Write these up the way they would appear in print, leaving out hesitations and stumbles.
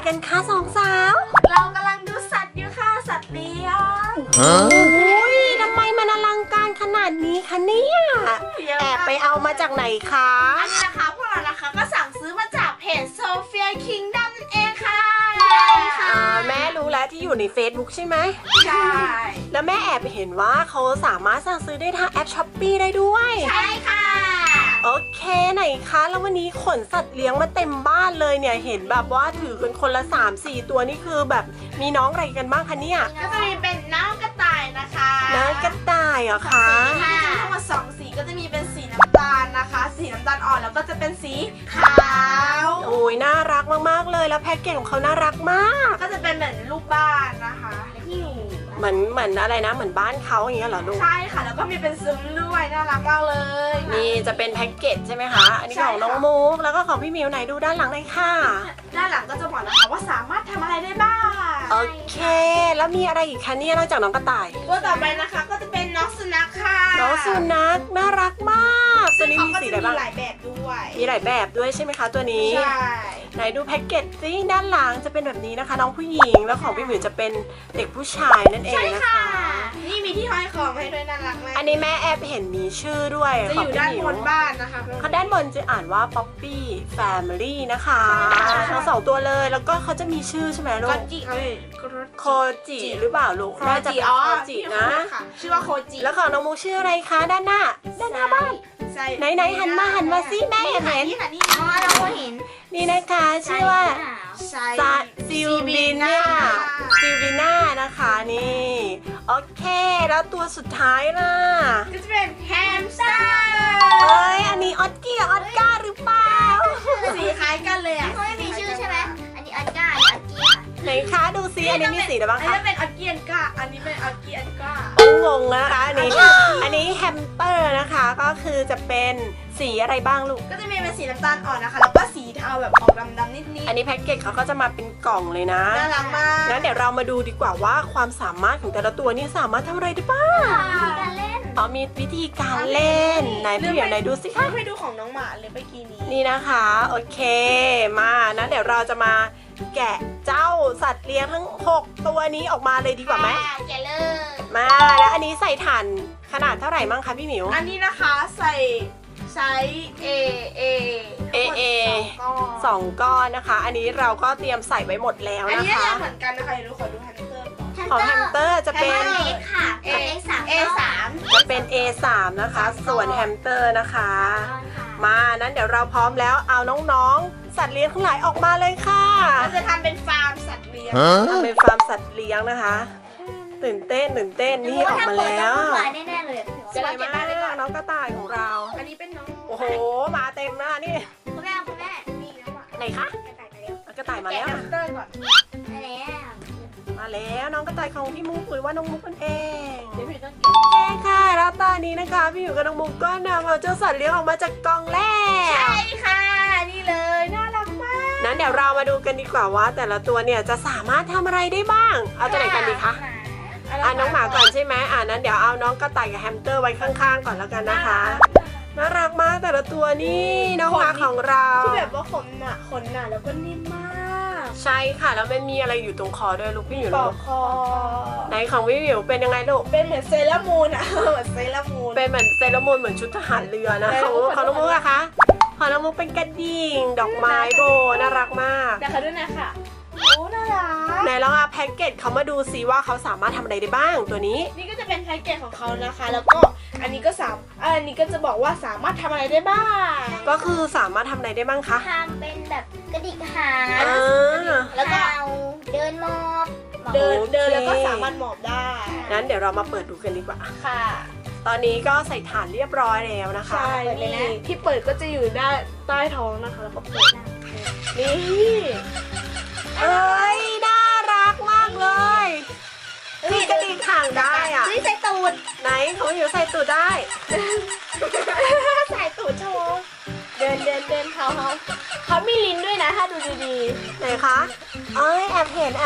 กันคะสองสาวเรากำลังดูสัตว์อยู่ค่ะสัตว์เลี้ยงโอ้ยทำไมมันอลังการขนาดนี้คะเนี่ยแอบไปเอามาจากไหนคะอันนี้นะคะพวกเรานะคะก็สั่งซื้อมาจากเพจโซเฟียคิงดัมนั่นเองค่ะแม่รู้แล้วที่อยู่ใน Facebook ใช่ไหมใช่แล้วแม่แอบเห็นว่าเขาสามารถสั่งซื้อได้ทางแอป Shopee ได้ด้วยใช่ค่ะโอเคไหนคะแล้ววันนี้ขนสัตว์เลี้ยงมาเต็มบ้านเลยเนี่ยเห็นแบบว่าถือกันคนละ 3-4 ตัวนี่คือแบบมีน้องอะไรกันบ้างคะเนี่ยก็จะมีเป็นน้องกระต่ายนะคะน้องกระต่ายเหรอคะมีทั้งหมด2สีก็จะมีเป็นสีน้ำตาลนะคะสีน้ำตาลอ่อนแล้วก็จะเป็นสีขาวโอ้ยน่ารักมากๆเลยแล้วแพ็กเกจของเขาน่ารักมากก็จะเป็นเหมือนลูกบ้านนะคะเหมือนอะไรนะเหมือนบ้านเขาอย่างเงี้ยเหรอลูกใช่ค่ะแล้วก็มีเป็นซุ้มด้วยน่ารักมากเลยนี่จะเป็นแพ็กเกจใช่ไหมคะอันนี้ของน้องมุกแล้วก็ของพี่มิวไหนดูด้านหลังเลยค่ะด้านหลังก็จะบอกนะคะว่าสามารถทำอะไรได้บ้างโอเคแล้วมีอะไรอีกคะเนี่ยนอกจากน้องกระต่ายตัวต่อไปนะคะก็จะเป็นน้องสุนัขค่ะน้องสุนัขน่ารักมากตัวนี้มีสีอะไรบ้างมีหลายแบบด้วยมีหลายแบบด้วยใช่ไหมคะตัวนี้ใช่ไหนดูแพ็กเกจซิด้านหลังจะเป็นแบบนี้นะคะน้องผู้หญิงแล้วของพี่มิวจะเป็นเด็กผู้ชายนั่นเองนะคะนี่มีที่ห้อยคอให้ด้วยน่ารักมากอันนี้แม่แอบเห็นมีชื่อด้วยจะอยู่ด้านบนบ้านนะคะเขาด้านบนจะอ่านว่า Poppy Family นะคะทั้ง2ตัวเลยแล้วก็เขาจะมีชื่อใช่ไหมลูกโคจิหรือเปล่าลูกน่าจะเป็นโคจินะชื่อว่าโคจิแล้วของน้องมุกชื่ออะไรคะด้านหน้าบ้านไหนหันมาสิแม่เห็นนี่นะคะชื่อว่าซิลบิน่านะคะนี่โอเคแล้วตัวสุดท้ายล่ะก็จะเป็นแฮมสเตอร์อันนี้ออสการ์หรือเปล่าสีคล้ายกันเลยอ่ะไม่มีชื่อใช่ไหมอันนี้ออสการ์อันนี้ไหนคะดูซิอันนี้มีสีอะไรบ้างคะอันนี้เป็นออสเกียนก้าอันนี้เป็นออสเกียนก้าโอ้งงนะคะอันนี้แฮมสเตอร์นะคะก็คือจะเป็นสีอะไรบ้างลูกก็จะมีเป็นสีน้ำตาลอ่อนนะคะแล้วก็สีเทาแบบออกดำๆนิดๆอันนี้แพ็กเกจเขาก็จะมาเป็นกล่องเลยนะน่ารักมากงั้นเดี๋ยวเรามาดูดีกว่าว่าความสามารถของแต่ละตัวนี่สามารถทำอะไรได้บ้างมีวิธีการเล่นไหนพี่เดี๋ยวไหนดูสิคะให้ดูของน้องหมาเลยเมื่อกี้นี้นี่นะคะโอเคมานะเดี๋ยวเราจะมาแกะเจ้าสัตว์เลี้ยงทั้ง6ตัวนี้ออกมาเลยดีกว่าไหมแกะเลยมาแล้วอันนี้ใส่ถ่านขนาดเท่าไหร่มั่งคะพี่หมิวอันนี้นะคะใช้ 2 ก้อนนะคะอันนี้เราก็เตรียมใส่ไว้หมดแล้วนะคะอันนี้เหมือนกันนะคะเดี๋ยวขอดูแฮมสเตอร์ของแฮมสเตอร์จะเป็น A3 จะเป็น A3 นะคะส่วนแฮมสเตอร์นะคะมานั้นเดี๋ยวเราพร้อมแล้วเอาน้องๆสัตว์เลี้ยงทั้งหลายออกมาเลยค่ะเราจะทำเป็นฟาร์มสัตว์เลี้ยงทำเป็นฟาร์มสัตว์เลี้ยงนะคะตื่นเต้นนี่ออกมาแล้วแน่ๆเลยสวยมากน้องกระต่ายของเราอันนี้เป็นน้องโอ้โหมาเต็มหน้านี่คุณแม่นี่น้องไหนคะกระต่ายมาแล้วมาแล้วน้องกระต่ายของพี่มุกหรือว่าน้องมุกนั่นเองเดี๋ยวพี่ต้องแก้ค่ะแล้วตอนนี้นะคะพี่อยู่กับน้องมุกก็นำเอาเจ้าสัตว์เลี้ยงออกมาจากกล่องแรกใช่ค่ะนี่เลยน่ารักมากนั้นเดี๋ยวเรามาดูกันดีกว่าว่าแต่ละตัวเนี่ยจะสามารถทำอะไรได้บ้างเอาตัวไหนกันดีคะน้องหมาก่อนใช่ไหมนั้นเดี๋ยวเอาน้องกระต่ายกับแฮมสเตอร์ไว้ข้างๆก่อนแล้วกันนะคะน่ารักมากแต่ละตัวนี่น้องหมาของเราคือแบบว่าขนหนาแล้วก็นิ่มมากใช่ค่ะแล้วมันมีอะไรอยู่ตรงคอด้วยลูกพี่อยู่ปลอกคอไหนของพี่อยู่เป็นยังไงลูกเป็นเหมือนเซเลมูนอะเหมือนเซเลมูนเป็นเหมือนเซเลมูนเหมือนชุดทหารเรือนะของน้องมุกอะคะของน้องมุกเป็นกระดิ่งดอกไม้โบน่ารักมากนะคะด้วยนะคะโอ้น่ารักไหนลองเอาแพ็กเกจเขามาดูซิว่าเขาสามารถทำอะไรได้บ้างตัวนี้นี่ก็จะเป็นแพ็กเกจของเขานะคะแล้วก็อันนี้ก็จะบอกว่าสามารถทำอะไรได้บ้างก็คือสามารถทำอะไรได้บ้างคะทำเป็นแบบกระดิกหางแล้วก็เดินหมอบเดินแล้วก็สามารถหมอบได้นั้นเดี๋ยวเรามาเปิดดูกันดีกว่าค่ะตอนนี้ก็ใส่ถ่านเรียบร้อยแล้วนะคะใช่นี่ที่เปิดก็จะอยู่ด้านใต้ท้องนะคะแล้วก็เปิดนี่เอ้ยน่ารักมากเลยคือกระดิ่งห่างได้อ่ะนี่ใส่ตูดไหนเขาอยู่ใส่ตูดได้ใส่ตูดโชว์เดินเขามีลิ้นด้วยนะถ้าดูดีๆไหนคะแอบเห็น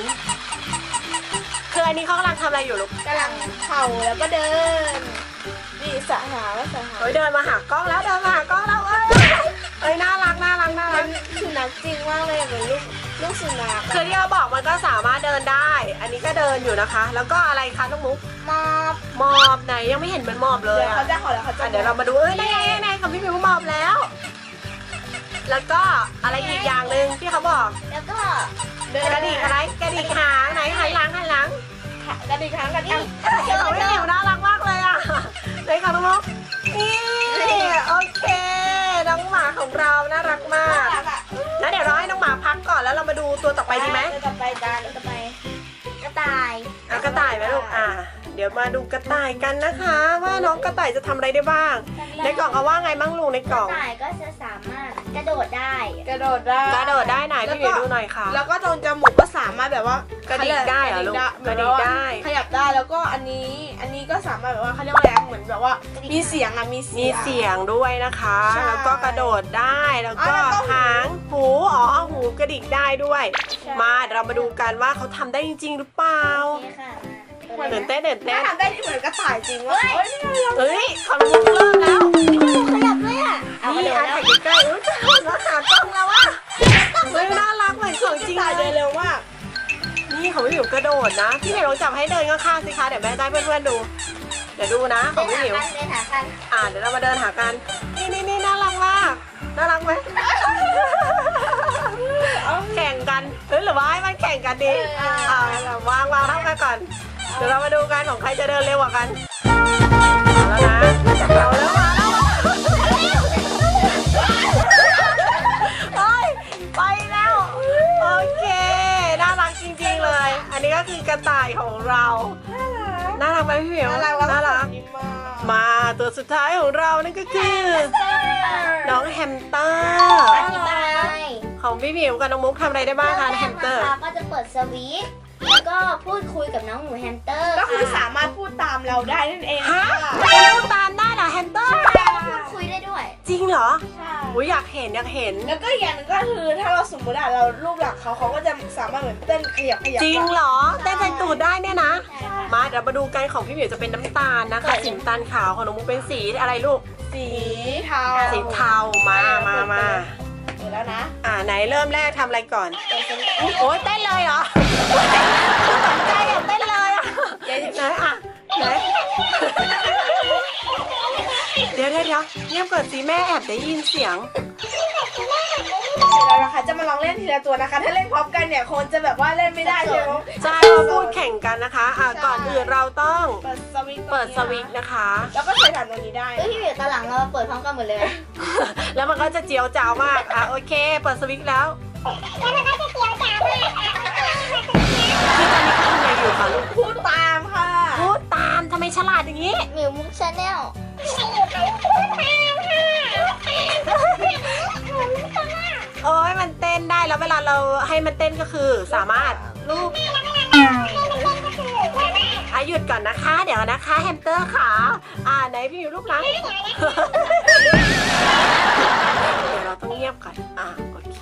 คืออันนี้เขากำลังทำอะไรอยู่ลูกกำลังเข่าแล้วก็เดินนี่สหาเดินมาหากล้องแล้วเอ้ยน่ารักสุนันัขจริงมากเลยเหมือนลูกสุนัขคือที่เราบอกมันก็สามารถเดินได้ อันนี้ก็เดินอยู่นะคะ แล้วก็อะไรคะน้องมุก หมอบไหนยังไม่เห็นเหมือนหมอบเลยอะเขาจะขอแล้วเขาจะเดี๋ยวเรามาดูไหนของพี่หมิวหมอบแล้ว แล้วก็อะไรอีกอย่างหนึ่งที่เขาบอกแล้วก็กระดิกอะไรกระดิกหางไหนหันหลังกระดิกหางกระดิกของพี่หมิวน่ารักมากเลยอ่ะไหนคะน้องมุกนี่โอเคน้องหมาของเราน่ารักมากแล้วเดี๋ยวเราให้น้องหมาพักก่อนแล้วเรามาดูตัวต่อไปดีไหมต่อไปกันต่อไปกระต่ายกระต่ายไหมลูกเดี๋ยวมาดูกระต่ายกันนะคะ ว่าน้องกระต่ายจะทำอะไรได้บ้างในกล่องเอาว่าไงบ้างลูกในกล่องกระต่ายก็จะสามารถกระโดดได้กระโดดได้ไหนพี่หมิวดูหน่อยค่ะแล้วก็ตรงจมูกก็สามารถแบบว่ากระดิกได้เหรอลูกกระดิกได้ขยับได้แล้วก็อันนี้ก็สามารถแบบว่าเขาเรียกว่าอะไรเหมือนแบบว่ามีเสียงมีเสียงด้วยนะคะใช่แล้วก็กระโดดได้แล้วก็แล้วก็หางหูหูกระดิกได้ด้วย มาเรามาดูกันว่าเขาทำได้จริงๆหรือเปล่าโอเคค่ะตื่นเต้นถ้าทำได้ที่เหมือนกระต่ายจริงว่าเฮ้ยเขาลุกเริ่มแล้วขยับเลยอ่ะนี่ถ่ายใกล้ๆจะหันมาหากล้องแล้วว่ะเฮ้ยน่ารักเหมือนของจริงตายเลยเร็วมากนี่ของพี่หมิวกระโดดนะพี่หมิวลองจับให้เดินข้างๆสิคะเดี๋ยวแม่ได้เพื่อนๆดูเดี๋ยวดูนะของพี่หมิวเดินหากันเดี๋ยวเรามาเดินหากันนี่น่ารักมากน่ารักไหมแข่งกันหรือว่าให้มันแข่งกันดีวางเท่ากันก่อนเดี๋ยวเรามาดูกันของใครจะเดินเร็วกว่ากันแล้วนะเราเริ่มมาแล้วไปแล้วโอเคน่ารักจริงๆเลยอันนี้ก็คือกระต่ายของเราน่ารักไหมพี่เหมียวน่ารักมาตัวสุดท้ายของเรานั่นก็คือน้องแฮมสเตอร์อธิบายของพี่หมิวกับน้องมุกทำอะไรได้บ้างคะแฮมสเตอร์ก็จะเปิดสวิตช์แล้วก็พูดคุยกับน้องหมูแฮมสเตอร์ก็คือสามารถพูดตามเราได้นั่นเองฮะพูดตามได้เหรอแฮมสเตอร์พูดคุยได้ด้วยจริงเหรอใช่อยากเห็นแล้วก็อย่างนึงก็คือถ้าเราสมมติเรารูปหลักเขาก็จะสามารถเหมือนเต้นขยับจริงเหรอเต้นใส่ตูดได้เนี่ยนะมาเดี๋ยวมาดูกันของพี่หมิวจะเป็นน้ำตาลนะคะสีน้ำตาลขาวของน้องมุกเป็นสีอะไรลูกสีเทาสีเทามาเดี๋ยวแล้วนะไหนเริ่มแรกทำอะไรก่อนโอ้ยเต้นเลยเหรอสนใจเต้นเลยไหนเดี๋ยวเงียบก่อนสิแม่แอบได้ยินเสียงเดี๋ยวเรานะคะจะมาลองเล่นทีละตัวนะคะถ้าเล่นพร้อมกันเนี่ยคงจะแบบว่าเล่นไม่ได้ใช่ไหมใช่เราพูดแข่งกันนะคะก่อนอื่นเราต้องเปิดสวิตช์นะคะแล้วก็ใส่ฐานตรงนี้ได้พี่หมิวตอนหลังเราเปิดพร้อมกันหมดเลยแล้วมันก็จะเจียวจ้าวมากโอเคเปิดสวิตช์แล้วคือตอนนี้ทำอะไรอยู่คะลูกพูดตามค่ะพูดตามทำไมฉลาดอย่างนี้หมิวมุกชาแนลโอ้ยมันเต้นได้แล้วเวลาเราให้มันเต้นก็คือสามารถรูปหยุดก่อนนะคะเดี๋ยวนะคะแฮมสเตอร์ขาไหนพี่อยู่รูปหลังเดี๋ยวเราต้องเงียบก่อนโอเค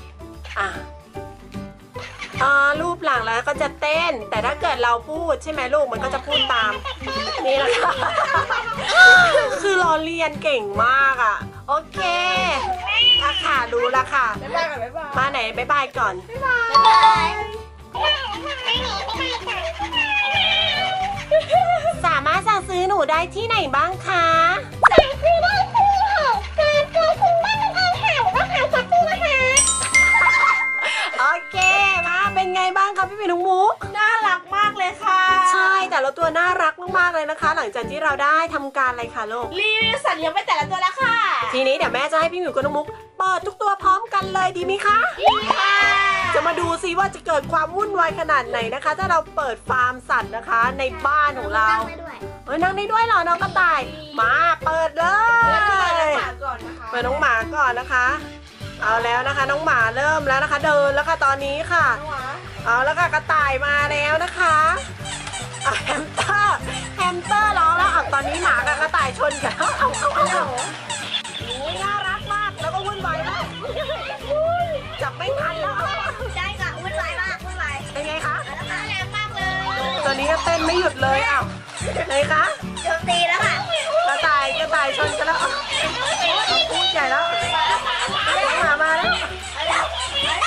รูปหลังแล้วก็จะเต้นแต่ถ้าเกิดเราพูดใช่ไหมลูกมันก็จะพูดตามนี่แหละค่ะคือเราเรียนเก่งมากโอเคค่ะรู้แล้วค่ะบ๊ายบายก่อนบ๊ายบายมาไหนบ๊ายบายก่อนบ๊ายบายสามารถสั่งซื้อหนูได้ที่ไหนบ้างคะสั่งซื้อได้ที่คุณบ้านเองค่ะหรือว่าขายช้อปปี้นะคะโอเคมาเป็นไงบ้างคะพี่น้องมุกน่ารักมากเลยค่ะใช่แต่ละตัวน่ารักมากๆเลยนะคะ หลังจากที่เราได้ทำการอะไรคะลูกรีวิวสัตว์เลี้ยงไปแต่ละตัวแล้วค่ะทีนี้เดี๋ยวแม่จะให้พี่หมิวกับน้องมุกเปิดทุกตัวพร้อมกันเลยดีไหมคะดีค่ะจะมาดูซิว่าจะเกิดความวุ่นวายขนาดไหนนะคะ ถ้าเราเปิดฟาร์มสัตว์นะคะ ในบ้านของเรานั่งได้ด้วยเหรอน้องกระต่ายมาเปิดเลย เปิดน้องหมาก่อนนะคะเอาแล้วนะคะน้องหมาเริ่มแล้วนะคะเดินแล้วค่ะตอนนี้ค่ะเอาแล้วค่ะกระต่ายมาแล้วนะคะแฮมสเตอร์ร้องแล้วตอนนี้หมากับกระต่ายชนกันเอาน่ารักมากแล้วก็วุ่นวายมากจับไม่ทันแล้วได้ค่ะวุ่นวายมากวุ่นวายเป็นไงคะแล้วค่ะแรงมากเลยตัวนี้ก็เต้นไม่หยุดเลยไหนคะโจมตีแล้วค่ะกระต่ายชนกันแล้วพูดใหญ่แล้วหมามาแล้ว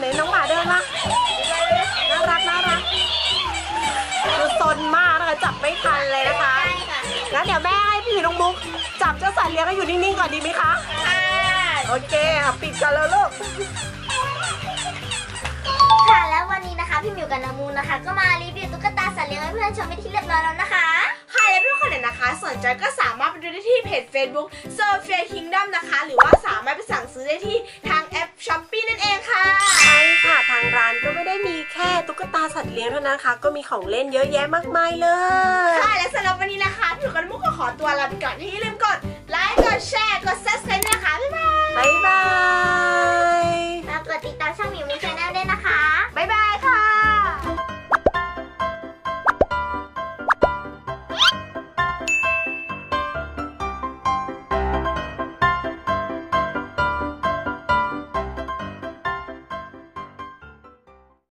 ไหนน้องหมาเดินมาน่ารักคือซนมากนะคะจับไม่ทันเลยนะคะงั้นเดี๋ยวแม่ให้พี่น้องมุกจับเจ้าสัตว์เลี้ยงให้อยู่นิ่งๆก่อนดีไหมคะโอเคค่ะปิดกันแล้วลูกค่ะแล้ววันนี้นะคะพี่มิวกับน้องมูนนะคะก็มารีวิวตุ๊กตาสัตว์เลี้ยงให้เพื่อนชมไปที่เรียบร้อยแล้วนะคะค่ะและเพื่อนคนไหนนะคะสนใจก็สามารถไปดูได้ที่เพจ Facebook Sophia Kingdom นะคะหรือว่าสามารถไปสั่งซื้อได้ที่ทางแอป Shopee นั่นเองค่ะใช่ค่ะทางร้านก็ไม่ได้มีแค่ตุ๊กตาสัตว์เลี้ยงเท่านั้นค่ะก็มีของเล่นเยอะแยะมากมายเลยค่ะและสำหรับวันนี้นะคะพี่กับมุกก็ขอตัวลาไปก่อนที่อย่าลืมกดไลค์กดแชร์กด